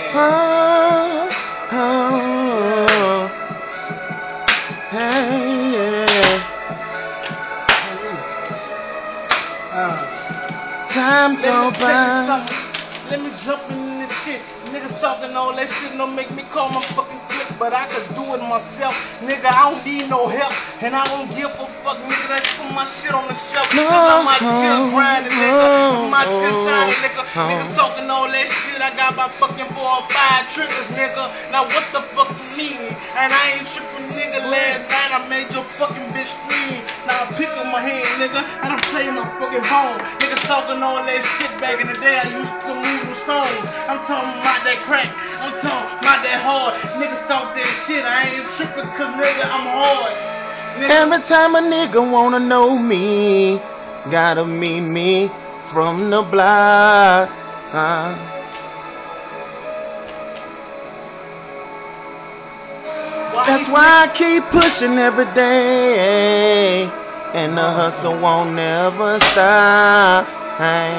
Oh, oh, hey, yeah. Time go by. Let me jump in this shit. Niggas talking all that shit don't make me call my fucking click, but I could do it myself. Nigga, I don't need no help, and I don't give a fuck, nigga. That put my shit on the shelf. Cause I'm out here grinding, nigga. My shit shining, nigga. Niggas talking all that shit. I got my fucking 4 or 5 triggers, nigga. Now what the fuck you mean? And I ain't tripping, nigga. Last night I made your fucking bitch scream. Now I pick up my hand, nigga. I done play my fucking bone. Niggas talking all that shit back in the day. I used to move them stones. I'm talking about that crack. I'm talking about that hard. Niggas talk that shit. I ain't tripping cause nigga, I'm hard. Nigga. Every time a nigga wanna know me, gotta meet me from the block. That's why I keep pushing every day, and the hustle won't never stop. Hey.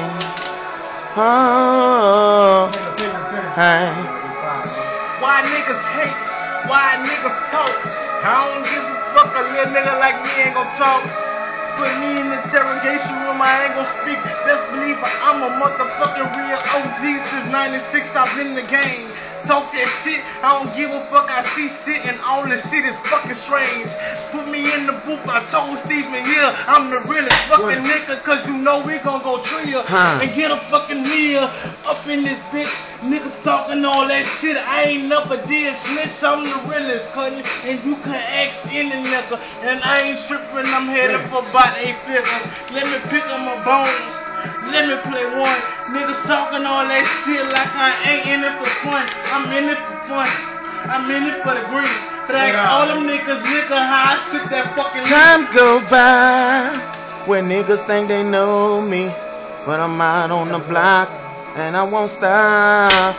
Oh, hey. Why niggas hate? Why niggas talk? I don't give a fuck, a little nigga like me ain't gon' talk. Put me in the interrogation room, I ain't gon' speak. Best believe I'm a motherfucking real OG since 96, I've been in the game. Talk that shit, I don't give a fuck, I see shit and all this shit is fucking strange. Put me in the booth, I told Stephen here, I'm the realest fucking nigga, cause you know we gon' go trill and get a fucking meal up in this bitch. Niggas talking all that shit, I ain't never did snitch, I'm the realest, cutting, and you can ask any nigga, and I ain't tripping, I'm headed for about 8 figures. Let me pick up my bones. Let me play one. Niggas talking all that shit like I ain't in it for fun. I'm in it for fun. I'm in it for the green. But I ask all them niggas, nigga, how I sit that fucking time go by when niggas think they know me, but I'm out on the block and I won't stop.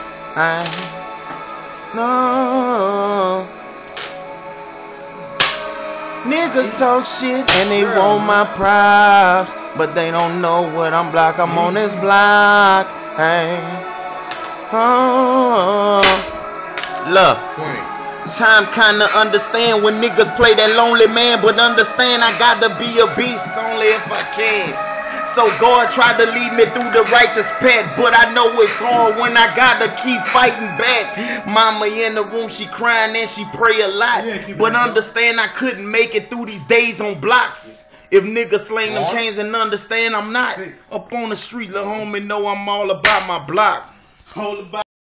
No. Niggas talk shit and they want my props, but they don't know what I'm block. I'm on this block. Hey. Oh. Look. Time kinda understand when niggas play that lonely man, but understand I gotta be a beast only if I can. So God tried to lead me through the righteous path, but I know it's hard when I gotta keep fighting back. Mama in the room, she crying and she pray a lot, but understand I couldn't make it through these days on blocks. If niggas slang them canes and understand I'm not up on the street, little homie know I'm all about my block.